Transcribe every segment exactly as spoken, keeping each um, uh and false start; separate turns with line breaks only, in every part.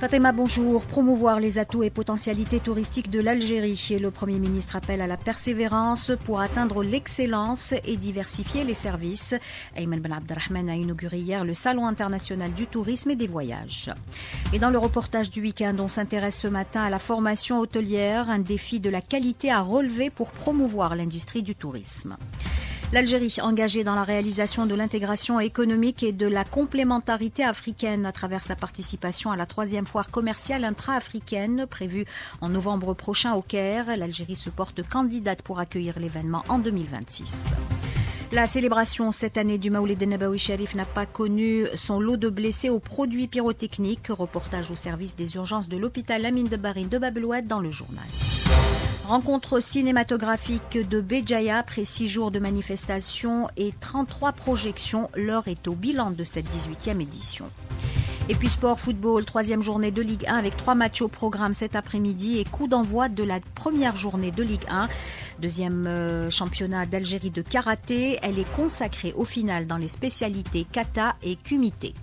Fatima, bonjour. Promouvoir les atouts et potentialités touristiques de l'Algérie. Le Premier ministre appelle à la persévérance pour atteindre l'excellence et diversifier les services. Ayman Ben Abdelrahman a inauguré hier le Salon international du tourisme et des voyages. Et dans le reportage du week-end, on s'intéresse ce matin à la formation hôtelière, un défi de la qualité à relever pour promouvoir l'industrie du tourisme. L'Algérie engagée dans la réalisation de l'intégration économique et de la complémentarité africaine à travers sa participation à la troisième foire commerciale intra-africaine prévue en novembre prochain au Caire. L'Algérie se porte candidate pour accueillir l'événement en deux mille vingt-six. La célébration cette année du Maoulid Nabawi Sharif n'a pas connu son lot de blessés aux produits pyrotechniques. Reportage au service des urgences de l'hôpital Lamine de Barine de Bab el Oued dans le journal. Rencontre cinématographique de Béjaïa après six jours de manifestations et trente-trois projections. L'heure est au bilan de cette dix-huitième édition. Et puis sport, football, troisième journée de Ligue un avec trois matchs au programme cet après-midi et coup d'envoi de la première journée de Ligue un. Deuxième euh, championnat d'Algérie de karaté. Elle est consacrée au final dans les spécialités kata et kumité.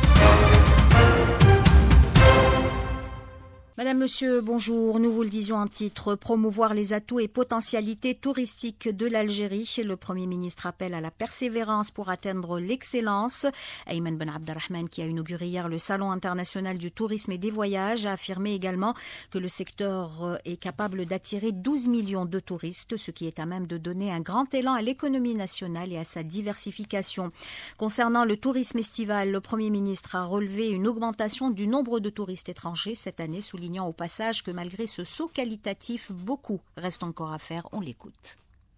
Madame, Monsieur, bonjour. Nous vous le disions en titre, promouvoir les atouts et potentialités touristiques de l'Algérie. Le Premier ministre appelle à la persévérance pour atteindre l'excellence. Ayman Ben Abdelrahman, qui a inauguré hier le Salon international du tourisme et des voyages, a affirmé également que le secteur est capable d'attirer douze millions de touristes, ce qui est à même de donner un grand élan à l'économie nationale et à sa diversification. Concernant le tourisme estival, le Premier ministre a relevé une augmentation du nombre de touristes étrangers cette année, soulignant au passage que malgré ce saut qualitatif, beaucoup reste encore à faire. On l'écoute.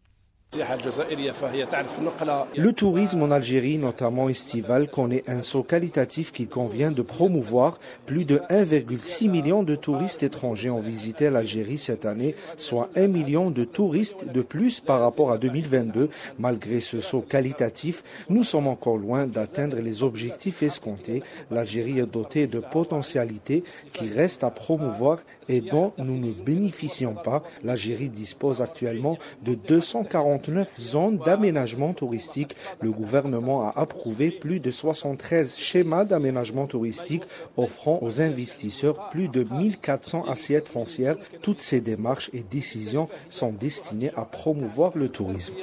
Le tourisme en Algérie, notamment estival, connaît un saut qualitatif qu'il convient de promouvoir. Plus de un virgule six million de touristes étrangers ont visité l'Algérie cette année, soit un million de touristes de plus par rapport à deux mille vingt-deux. Malgré ce saut qualitatif, nous sommes encore loin d'atteindre les objectifs escomptés. L'Algérie est dotée de potentialités qui restent à promouvoir et dont nous ne bénéficions pas. L'Algérie dispose actuellement de deux cent quarante zones d'aménagement touristique. Le gouvernement a approuvé plus de soixante-treize schémas d'aménagement touristique offrant aux investisseurs plus de mille quatre cents assiettes foncières. Toutes ces démarches et décisions sont destinées à promouvoir le tourisme.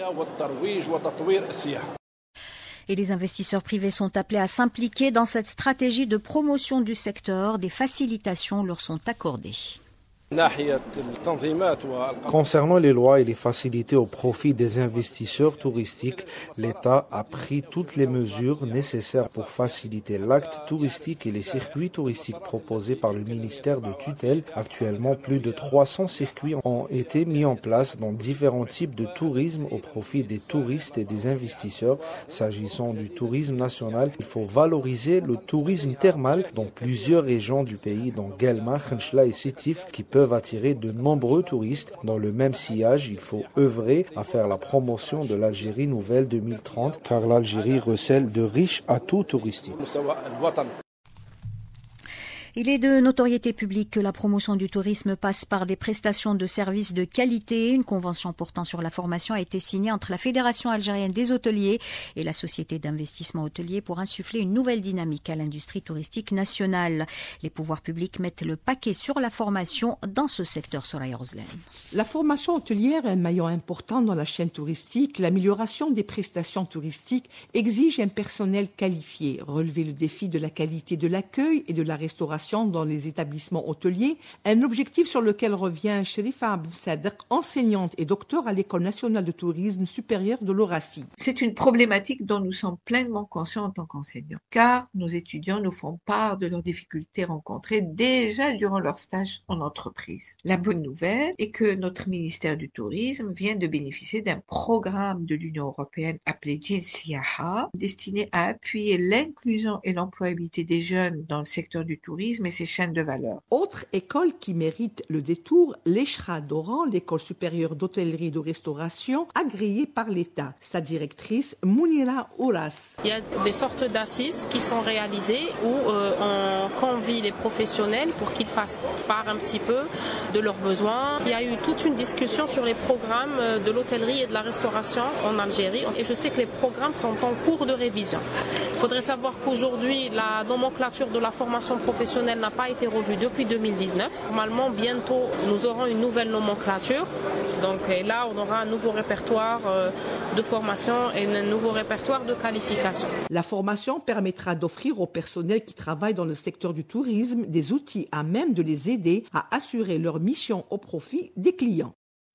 Et les investisseurs privés sont appelés à s'impliquer dans cette stratégie de promotion du secteur. Des facilitations leur sont accordées.
Concernant les lois et les facilités au profit des investisseurs touristiques, l'État a pris toutes les mesures nécessaires pour faciliter l'acte touristique et les circuits touristiques proposés par le ministère de tutelle. Actuellement, plus de trois cents circuits ont été mis en place dans différents types de tourisme au profit des touristes et des investisseurs. S'agissant du tourisme national, il faut valoriser le tourisme thermal dans plusieurs régions du pays, dont Guelma, Khenchela et Sétif, qui peuvent peuvent attirer de nombreux touristes. Dans le même sillage, il faut œuvrer à faire la promotion de l'Algérie nouvelle deux mille trente, car l'Algérie recèle de riches atouts touristiques.
Il est de notoriété publique que la promotion du tourisme passe par des prestations de services de qualité. Une convention portant sur la formation a été signée entre la Fédération algérienne des hôteliers et la Société d'investissement hôtelier pour insuffler une nouvelle dynamique à l'industrie touristique nationale. Les pouvoirs publics mettent le paquet sur la formation dans ce secteur, Soraya Roslan.
La formation hôtelière est un maillon important dans la chaîne touristique. L'amélioration des prestations touristiques exige un personnel qualifié. Relever le défi de la qualité de l'accueil et de la restauration dans les établissements hôteliers, un objectif sur lequel revient Chérifa Abdelsadek, enseignante et docteur à l'École nationale de tourisme supérieur de l'Horacie.
C'est une problématique dont nous sommes pleinement conscients en tant qu'enseignants, car nos étudiants nous font part de leurs difficultés rencontrées déjà durant leur stage en entreprise. La bonne nouvelle est que notre ministère du Tourisme vient de bénéficier d'un programme de l'Union européenne appelé Jinsiyaha, destiné à appuyer l'inclusion et l'employabilité des jeunes dans le secteur du tourisme et ses chaînes de valeur.
Autre école qui mérite le détour, l'Eshra d'Oran, l'école supérieure d'hôtellerie et de restauration, agréée par l'État. Sa directrice, Mounira Ouras.
Il y a des sortes d'assises qui sont réalisées où euh, on convie les professionnels pour qu'ils fassent part un petit peu de leurs besoins. Il y a eu toute une discussion sur les programmes de l'hôtellerie et de la restauration en Algérie et je sais que les programmes sont en cours de révision. Il faudrait savoir qu'aujourd'hui, la nomenclature de la formation professionnelle professionnel n'a pas été revu depuis deux mille dix-neuf. Normalement, bientôt, nous aurons une nouvelle nomenclature. Donc et là, on aura un nouveau répertoire de formation et un nouveau répertoire de qualification.
La formation permettra d'offrir au personnel qui travaille dans le secteur du tourisme des outils à même de les aider à assurer leur mission au profit des clients.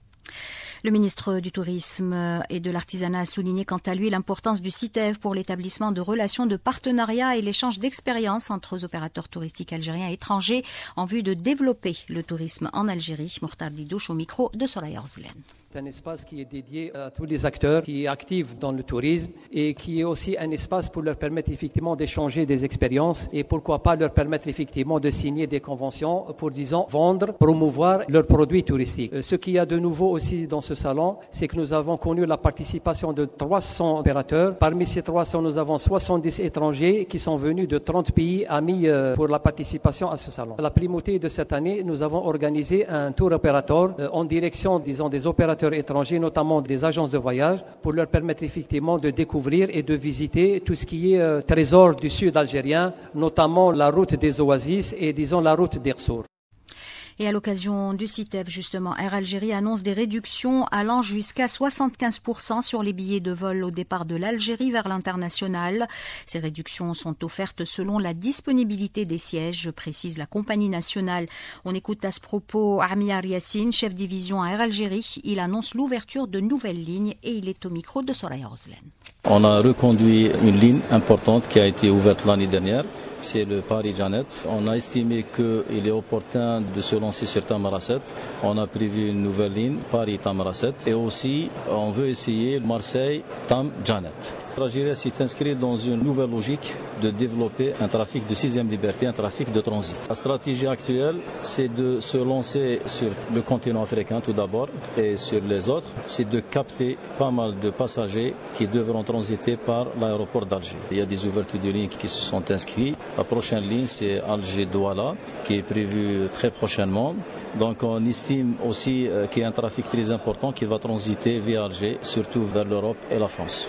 Le ministre du Tourisme et de l'Artisanat a souligné quant à lui l'importance du CITEV pour l'établissement de relations de partenariat et l'échange d'expériences entre opérateurs touristiques algériens et étrangers en vue de développer le tourisme en Algérie. Mokhtar Didouche au micro de Soraya Orzlen.
C'est un espace qui est dédié à tous les acteurs qui sont actifs dans le tourisme et qui est aussi un espace pour leur permettre effectivement d'échanger des expériences et pourquoi pas leur permettre effectivement de signer des conventions pour, disons, vendre, promouvoir leurs produits touristiques. Ce qu'il y a de nouveau aussi dans ce salon, c'est que nous avons connu la participation de trois cents opérateurs. Parmi ces trois cents, nous avons soixante-dix étrangers qui sont venus de trente pays amis pour la participation à ce salon. La primauté de cette année, nous avons organisé un tour opérateur en direction, disons, des opérateurs étrangers, notamment des agences de voyage, pour leur permettre effectivement de découvrir et de visiter tout ce qui est euh, trésor du sud algérien, notamment la route des oasis et disons la route d'Irsour.
Et à l'occasion du CITEV, justement, Air Algérie annonce des réductions allant jusqu'à soixante-quinze pour cent sur les billets de vol au départ de l'Algérie vers l'international. Ces réductions sont offertes selon la disponibilité des sièges, précise la compagnie nationale. On écoute à ce propos Amiar Yassine, chef division à Air Algérie. Il annonce l'ouverture de nouvelles lignes et il est au micro de Soraya Orzlen.
On a reconduit une ligne importante qui a été ouverte l'année dernière. C'est le Paris-Janet. On a estimé qu'il est opportun de se lancer sur Tamarasset. On a prévu une nouvelle ligne, Paris-Tamarasset. Et aussi, on veut essayer Marseille-Tam-Janet. L'Algérie s'est inscrite dans une nouvelle logique de développer un trafic de sixième liberté, un trafic de transit. La stratégie actuelle, c'est de se lancer sur le continent africain tout d'abord et sur les autres, c'est de capter pas mal de passagers qui devront transiter par l'aéroport d'Alger. Il y a des ouvertures de lignes qui se sont inscrites. La prochaine ligne, c'est Alger-Douala, qui est prévue très prochainement. Donc on estime aussi qu'il y a un trafic très important qui va transiter via Alger, surtout vers l'Europe et la France.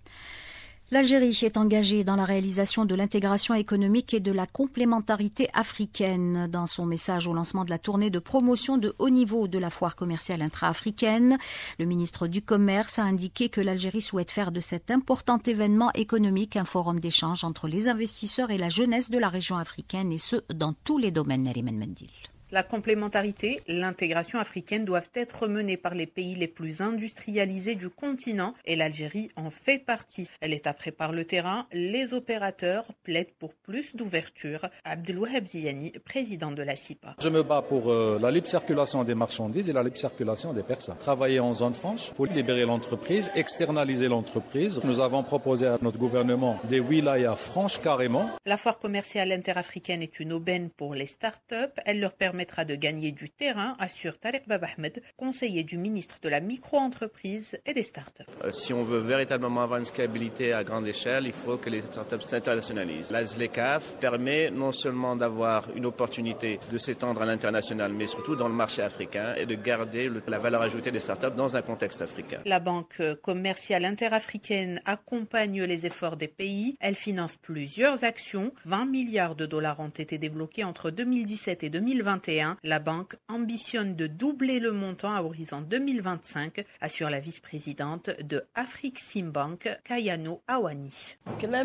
L'Algérie est engagée dans la réalisation de l'intégration économique et de la complémentarité africaine. Dans son message au lancement de la tournée de promotion de haut niveau de la foire commerciale intra-africaine, le ministre du Commerce a indiqué que l'Algérie souhaite faire de cet important événement économique un forum d'échange entre les investisseurs et la jeunesse de la région africaine, et ce, dans tous les domaines. Nariman Mendil.
La complémentarité, l'intégration africaine doivent être menées par les pays les plus industrialisés du continent et l'Algérie en fait partie. L'État prépare le terrain, les opérateurs plaident pour plus d'ouverture. Abdelwahab Ziyani, président de la C I P A.
Je me bats pour euh, la libre circulation des marchandises et la libre circulation des personnes. Travailler en zone franche pour libérer l'entreprise, externaliser l'entreprise. Nous avons proposé à notre gouvernement des wilayas franches carrément.
La foire commerciale interafricaine est une aubaine pour les start-up. Elle leur permet de gagner du terrain, assure Tariq Bab Ahmed, conseiller du ministre de la micro-entreprise et des startups.
Euh, si on veut véritablement avoir une scalabilité à grande échelle, il faut que les startups s'internationalisent. La ZLECAF permet non seulement d'avoir une opportunité de s'étendre à l'international, mais surtout dans le marché africain et de garder le, la valeur ajoutée des startups dans un contexte africain.
La Banque commerciale interafricaine accompagne les efforts des pays. Elle finance plusieurs actions. vingt milliards de dollars ont été débloqués entre deux mille dix-sept et deux mille vingt et un. La banque ambitionne de doubler le montant à horizon deux mille vingt-cinq, assure la vice-présidente de Afrique-Simbank, Kayano Awani.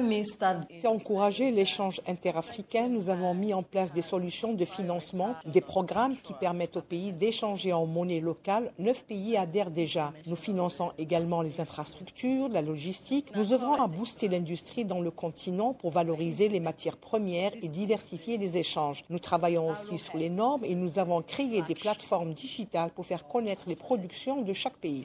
Pour encourager l'échange interafricain, nous avons mis en place des solutions de financement, des programmes qui permettent aux pays d'échanger en monnaie locale. Neuf pays adhèrent déjà. Nous finançons également les infrastructures, la logistique. Nous œuvrons à booster l'industrie dans le continent pour valoriser les matières premières et diversifier les échanges. Nous travaillons aussi sur les normes et nous avons créé des plateformes digitales pour faire connaître les productions de chaque pays.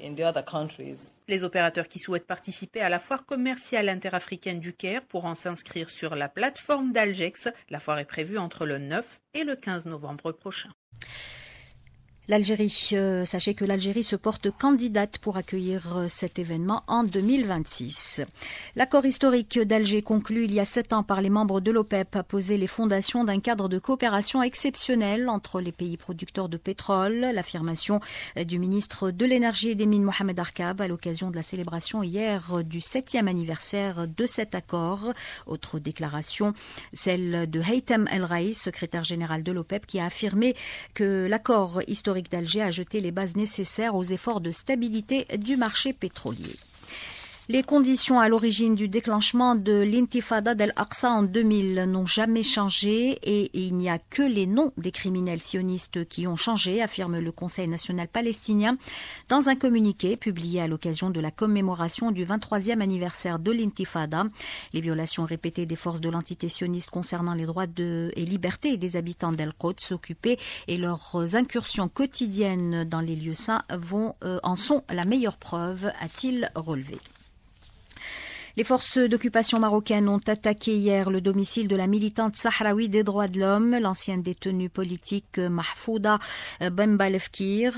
Les opérateurs qui souhaitent participer à la foire commerciale interafricaine du Caire pourront s'inscrire sur la plateforme d'Algex. La foire est prévue entre le neuf et le quinze novembre prochain.
L'Algérie, euh, sachez que l'Algérie se porte candidate pour accueillir euh, cet événement en deux mille vingt-six. L'accord historique d'Alger conclu il y a sept ans par les membres de l'OPEP a posé les fondations d'un cadre de coopération exceptionnel entre les pays producteurs de pétrole. L'affirmation euh, du ministre de l'Énergie et des Mines Mohamed Arkab à l'occasion de la célébration hier euh, du septième anniversaire de cet accord. Autre déclaration, celle de Haytham El Raïs, secrétaire général de l'OPEP, qui a affirmé que l'accord historique d'Alger a jeté les bases nécessaires aux efforts de stabilité du marché pétrolier. Les conditions à l'origine du déclenchement de l'intifada d'Al-Aqsa en deux mille n'ont jamais changé et il n'y a que les noms des criminels sionistes qui ont changé, affirme le Conseil national palestinien dans un communiqué publié à l'occasion de la commémoration du vingt-troisième anniversaire de l'intifada. Les violations répétées des forces de l'entité sioniste concernant les droits de, et libertés des habitants d'Al-Quds occupés et leurs incursions quotidiennes dans les lieux saints vont, euh, en sont la meilleure preuve, a-t-il relevé. Les forces d'occupation marocaines ont attaqué hier le domicile de la militante sahraoui des droits de l'homme, l'ancienne détenue politique Mahfouda Bembalefkir.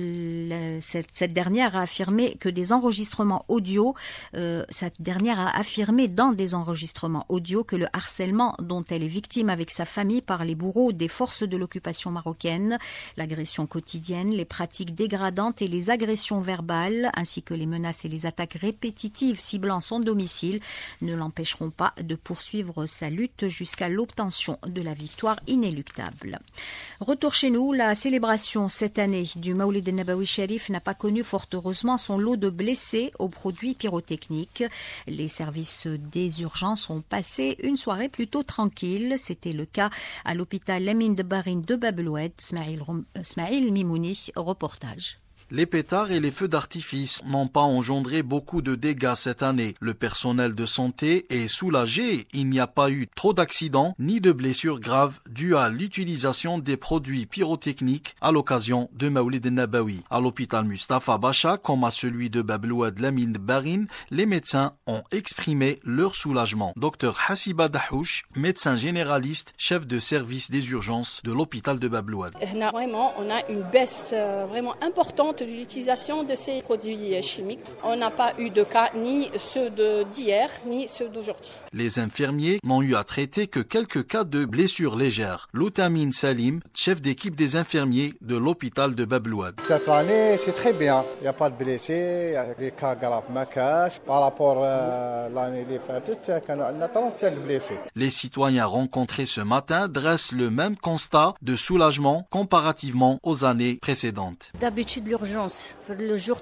Cette, cette dernière a affirmé que des enregistrements audio, euh, cette dernière a affirmé dans des enregistrements audio que le harcèlement dont elle est victime avec sa famille par les bourreaux des forces de l'occupation marocaine, l'agression quotidienne, les pratiques dégradantes et les agressions verbales, ainsi que les menaces et les attaques répétitives ciblant son domicile, ne l'empêcheront pas de poursuivre sa lutte jusqu'à l'obtention de la victoire inéluctable. Retour chez nous, la célébration cette année du Maoulid al-Nabawi Sharif n'a pas connu fort heureusement son lot de blessés aux produits pyrotechniques. Les services des urgences ont passé une soirée plutôt tranquille. C'était le cas à l'hôpital Lamine de Barine de Bab el-Oued. Smaïl Mimouni, reportage.
Les pétards et les feux d'artifice n'ont pas engendré beaucoup de dégâts cette année. Le personnel de santé est soulagé. Il n'y a pas eu trop d'accidents ni de blessures graves dues à l'utilisation des produits pyrotechniques à l'occasion de Maoulid al-Nabawi. À l'hôpital Mustafa Bacha, comme à celui de Bab el-Oued Lamine de Barine, les médecins ont exprimé leur soulagement. Docteur Hassiba Dahouch, médecin généraliste, chef de service des urgences de l'hôpital de Bab el-Oued.
Vraiment, on a une baisse vraiment importante de l'utilisation de ces produits chimiques. On n'a pas eu de cas, ni ceux d'hier, ni ceux d'aujourd'hui.
Les infirmiers n'ont eu à traiter que quelques cas de blessures légères. Loutamine Salim, chef d'équipe des infirmiers de l'hôpital de Bab el-Oued.
Cette année, c'est très bien. Il n'y a pas de blessés, il y a des cas graves macaches. Par rapport à l'année dernière, on a trente-cinq blessés.
Les citoyens rencontrés ce matin dressent le même constat de soulagement comparativement aux années précédentes.
D'habitude, l'urgence, le jour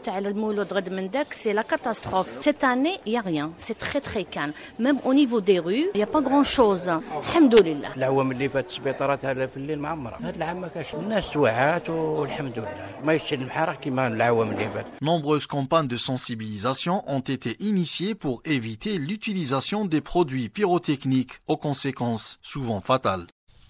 c'est la catastrophe. Cette année, il n'y a rien. C'est très très calme. Même au niveau des rues, il n'y a pas grand chose. Alhamdoulilah.
العوام اللي فات السبيطارات هذا في الليل معمره. هذا العام ما كاش الناس سواعات والحمد لله. ما يشتي المحارق كيما العوام اللي فات.
Nombreuses campagnes de sensibilisation ont été initiées pour éviter l'utilisation des produits pyrotechniques aux conséquences souvent fatales.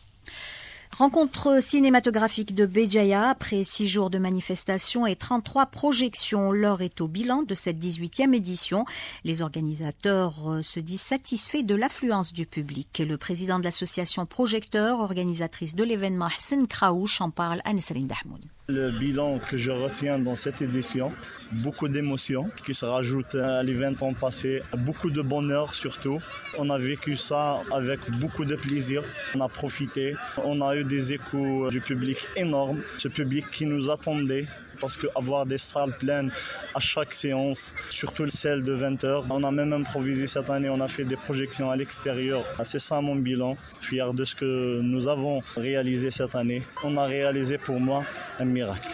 Rencontre cinématographique de Béjaïa après six jours de manifestations et trente-trois projections. L'heure est au bilan de cette dix-huitième édition. Les organisateurs se disent satisfaits de l'affluence du public. Le président de l'association Projecteur, organisatrice de l'événement, Hassan Kraouch, en parle à Nesrine Dahmoud.
Le bilan que je retiens dans cette édition, beaucoup d'émotions qui se rajoutent à l'événement passé, beaucoup de bonheur surtout. On a vécu ça avec beaucoup de plaisir, on a profité, on a eu des échos du public énormes, ce public qui nous attendait. Parce qu'avoir des salles pleines à chaque séance, surtout celle de vingt heures, on a même improvisé cette année, on a fait des projections à l'extérieur. C'est ça mon bilan, fier de ce que nous avons réalisé cette année. On a réalisé pour moi un miracle.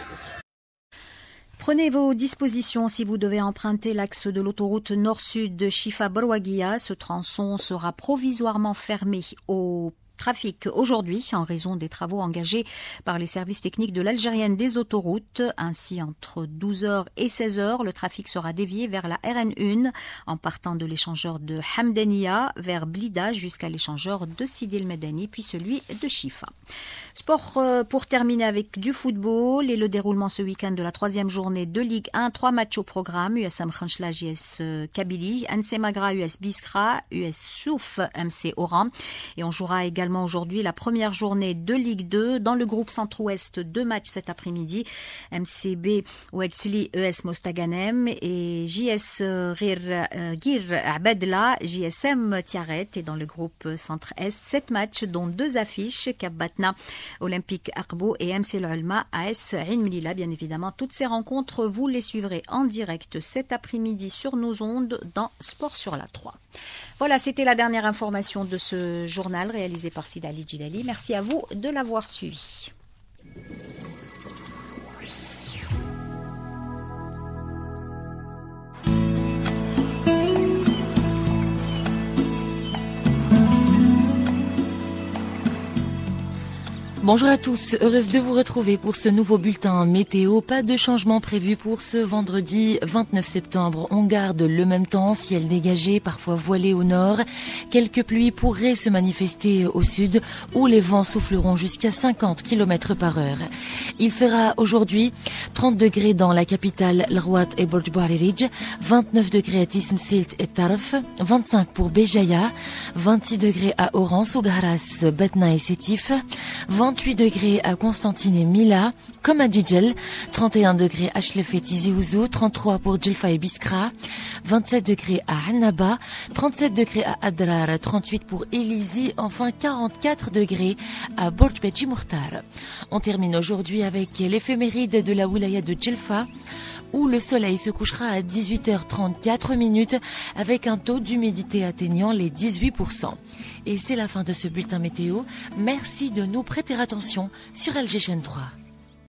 Prenez vos dispositions si vous devez emprunter l'axe de l'autoroute nord-sud de Chifa-Borwaguia. Ce tronçon sera provisoirement fermé au trafic aujourd'hui en raison des travaux engagés par les services techniques de l'Algérienne des autoroutes. Ainsi, entre douze heures et seize heures, le trafic sera dévié vers la R N un en partant de l'échangeur de Hamdania vers Blida jusqu'à l'échangeur de Sidi El Medani puis celui de Chifa. Sport pour terminer avec du football et le déroulement ce week-end de la troisième journée de Ligue un. Trois matchs au programme. U S M Khanchlag, U S Kabylie, N C Magra, U S Biskra, U S Souf, M C Oran. Et on jouera également également aujourd'hui la première journée de Ligue deux. Dans le groupe Centre-Ouest, deux matchs cet après-midi. M C B Ouedsli E S Mostaganem et J S Gir Abedla J S M Tiaret. Et dans le groupe Centre-Est, sept matchs dont deux affiches. Kabbatna Olympique Aqbou et M C L'Ulma A S Ain Melilla. Bien évidemment, toutes ces rencontres, vous les suivrez en direct cet après-midi sur nos ondes dans Sport sur la trois. Voilà, c'était la dernière information de ce journal réalisé par Sidali Djilali. Merci à vous de l'avoir suivi.
Bonjour à tous, heureuse de vous retrouver pour ce nouveau bulletin météo. Pas de changement prévu pour ce vendredi vingt-neuf septembre. On garde le même temps, ciel dégagé, parfois voilé au nord. Quelques pluies pourraient se manifester au sud où les vents souffleront jusqu'à cinquante kilomètres par heure. Il fera aujourd'hui trente degrés dans la capitale L'Rouat et Borj Bouharirij, vingt-neuf degrés à Tismsilt et Tarf, vingt-cinq pour Béjaïa, vingt-six degrés à Oran, Sougharas, Batna et Sétif, vingt-huit degrés à Constantine et Mila, comme à Djidjel, trente et un degrés à Chlef et Tizi Ouzou, trente-trois pour Djelfa et Biskra, vingt-sept degrés à Annaba, trente-sept degrés à Adrar, trente-huit pour Elizi, enfin quarante-quatre degrés à Borj Beji Mourtar. On termine aujourd'hui avec l'éphéméride de la wilaya de Djelfa, où le soleil se couchera à dix-huit heures trente-quatre minutes avec un taux d'humidité atteignant les dix-huit pour cent. Et c'est la fin de ce bulletin météo. Merci de nous prêter attention sur L G Chaîne trois.